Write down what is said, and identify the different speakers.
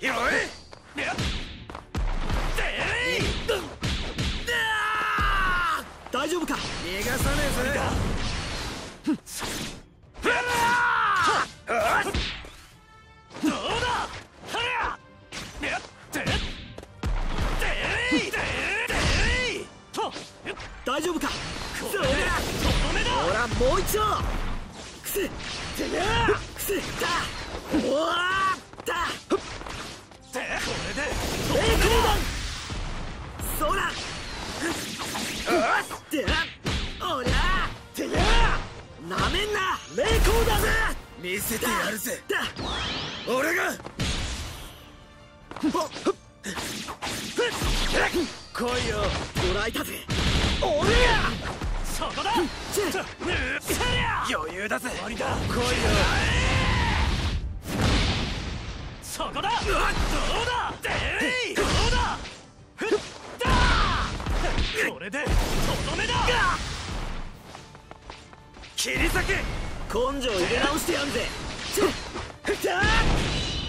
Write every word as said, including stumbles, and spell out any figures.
Speaker 1: よい
Speaker 2: 大丈夫か。
Speaker 1: 逃がさねえぜ。どうだ。
Speaker 2: 大丈夫か。
Speaker 1: それだ。
Speaker 2: ほらもう一度。くせ。くせ。だ。おわったこ
Speaker 1: れで
Speaker 2: 栄光弾。そらでおりゃてやなめんな。栄光だぜ。
Speaker 1: 見せてやるぜ。俺が来いよ。
Speaker 2: こらえたぜ。おりゃ
Speaker 1: そこだ。余裕だぜ。終わりだ。来いよ。そこだ。どうだ。どうだ。これでとどめだ。切り裂け。
Speaker 2: 根性入れ直してやんぜ。